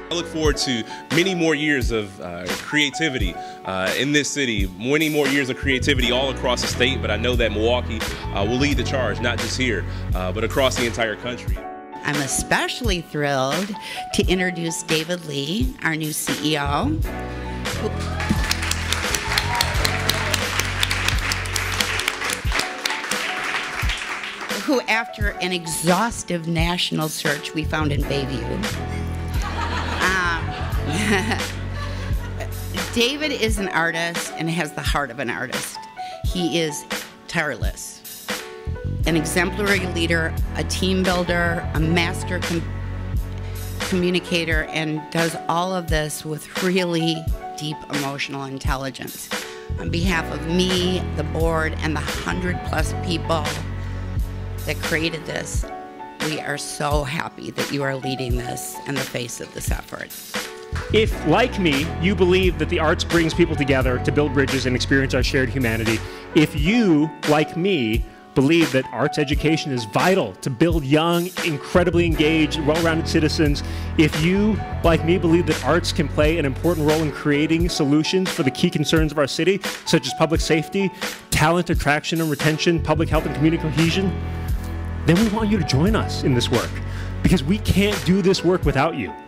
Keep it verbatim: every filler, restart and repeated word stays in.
I look forward to many more years of uh, creativity uh, in this city, many more years of creativity all across the state, but I know that Milwaukee uh, will lead the charge, not just here, uh, but across the entire country. I'm especially thrilled to introduce David Lee, our new C E O. Who, who after an exhaustive national search we found in Bayview. Um, David is an artist and has the heart of an artist. He is tireless, an exemplary leader, a team builder, a master com communicator, and does all of this with really deep emotional intelligence. On behalf of me, the board, and the hundred plus people that created this, we are so happy that you are leading this and the face of this effort. If, like me, you believe that the arts brings people together to build bridges and experience our shared humanity, if you, like me, believe that arts education is vital to build young, incredibly engaged, well-rounded citizens, if you, like me, believe that arts can play an important role in creating solutions for the key concerns of our city, such as public safety, talent attraction and retention, public health and community cohesion, then we want you to join us in this work, because we can't do this work without you.